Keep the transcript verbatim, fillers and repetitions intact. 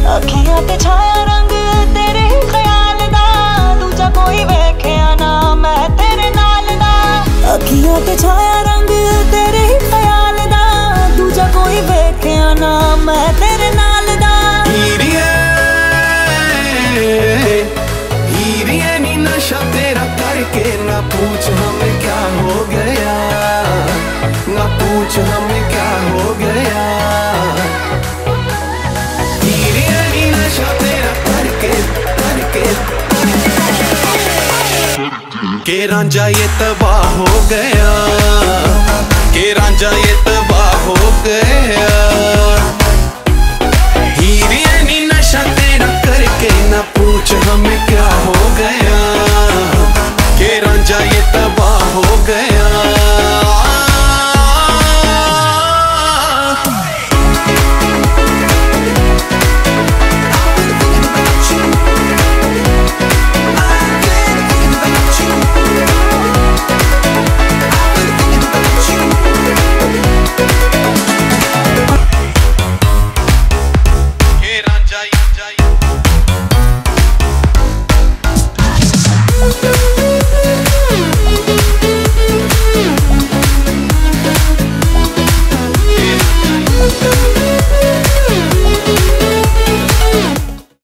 अखियां ते छाया रंग तेरे ही ख्याल दा, दूजा कोई वेख्या ना मैं तेरे नाल दा। अखियां ते छाया रंग तेरे ही ख्याल दा, दूजा कोई वेख्या ना मैं तेरे नाल दा। हीरिए हीरिए नी नशा तेरा करके ना पूछ हमें क्या हो गया, ना पूछ हमें क्या हो गया। हीरिए नी नशा तेरा करके करके के रांझा ये तबाह हो गया, के रांझा ये तबाह हो गया।